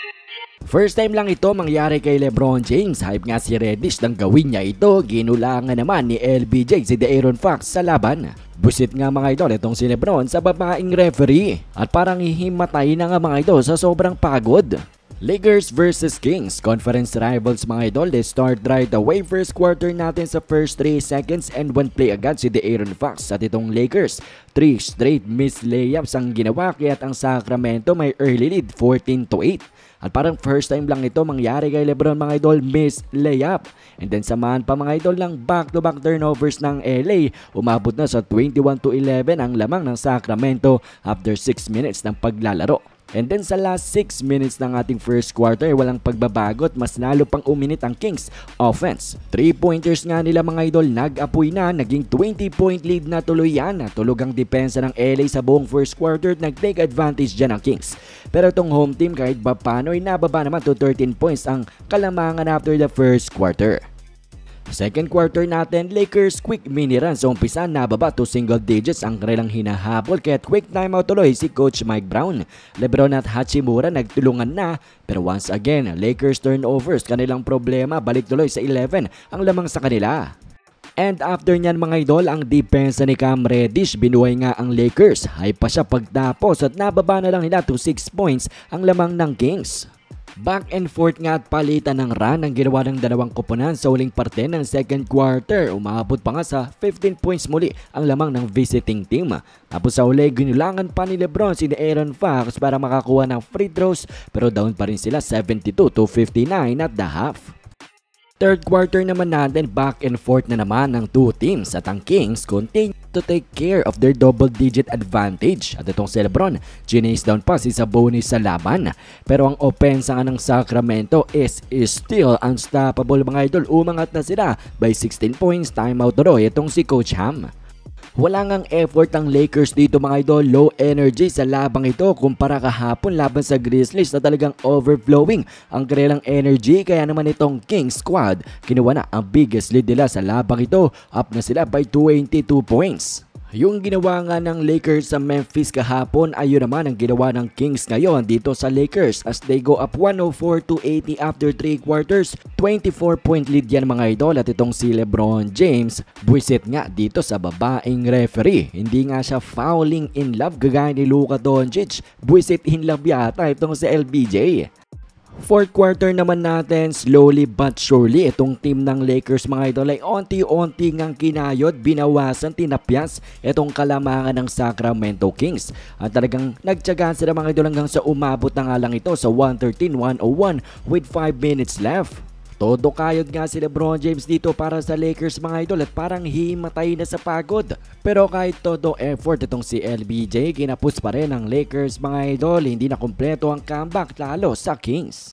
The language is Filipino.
First time lang ito mangyari kay LeBron James. Hype nga si Reddish nang gawin niya ito. Ginulangan naman ni LBJ si De'Aaron Fox sa laban. Busit nga mga idol itong si LeBron sa babaeng referee. At parang hihimatay na nga mga idol sa sobrang pagod. Lakers versus Kings, conference rivals mga idol. They start right away. First quarter natin sa first 3 seconds and one play agad si De'Aaron Fox at itong Lakers. 3 straight miss layups ang ginawa kaya't ang Sacramento may early lead 14-8. At parang first time lang ito mangyari kay LeBron mga idol, miss layup. And then samahan pa mga idol ng back-to-back turnovers ng LA. Umabot na sa 21-11 ang lamang ng Sacramento after 6 minutes ng paglalaro. And then sa last 6 minutes ng ating first quarter, walang pagbabago at mas lalo pang uminit ang Kings offense. 3-pointers nga nila mga idol, nag-apoy na, naging 20-point lead na tuloy yan. Tulog ang depensa ng LA sa buong first quarter at nag-take advantage dyan ang Kings. Pero itong home team kahit ba paano ay nababa naman to 13 points ang kalamangan after the first quarter. Second quarter natin, Lakers quick mini run sa umpisa, nababa to single digits ang kanilang hinahabol kaya't quick timeout tuloy si Coach Mike Brown. LeBron at Hachimura nagtulungan na pero once again, Lakers turnovers kanilang problema, balik tuloy sa 11 ang lamang sa kanila. And after nyan mga idol, ang depensa ni Cam Reddish, binuhay nga ang Lakers. Hype pa siya pagtapos at nababa na lang nila to 6 points ang lamang ng Kings. Back and forth nga at palitan ng run ang ginawa ng dalawang koponan sa huling parte ng second quarter. Umabot pa nga sa 15 points muli ang lamang ng visiting team. Tapos sa huli, ginulangan pa ni LeBron si De'Aaron Fox para makakuha ng free throws pero down pa rin sila 72-59 at the half. Third quarter naman natin, back and forth na naman ng two teams at ang Kings continue to take care of their double-digit advantage. At itong si LeBron, ginase down pa si Sabonis sa laban. Pero ang opensa nga ng Sacramento is still unstoppable mga idol. Umangat na sila by 16 points, timeout tuloy itong si Coach Ham. Wala ngang effort ang Lakers dito mga idol, low energy sa labang ito kumpara kahapon laban sa Grizzlies na talagang overflowing ang kanilang energy. Kaya naman itong Kings squad, kinuha na ang biggest lead nila sa labang ito, up na sila by 22 points. Yung ginawa nga ng Lakers sa Memphis kahapon, ayun naman ang ginawa ng Kings ngayon dito sa Lakers as they go up 104-80 after 3 quarters. 24-point lead yan mga idol at itong si LeBron James, buwisit nga dito sa babaeng referee. Hindi nga siya fouling in love gagaya ni Luka Doncic, buwisit in love yata itong si LBJ. Fourth quarter naman natin, slowly but surely itong team ng Lakers mga idol ay onti-onti ngang kinayod, binawasan, tinapyas itong kalamangan ng Sacramento Kings. At talagang nagtiyagaan sila mga idol hanggang sa umabot na nga lang ito sa 113-101 with 5 minutes left. Todo kayod nga si LeBron James dito para sa Lakers mga idol at parang himatay na sa pagod. Pero kahit todo effort itong si LBJ, ginapos pa rin ng Lakers mga idol. Hindi na kumpleto ang comeback lalo sa Kings.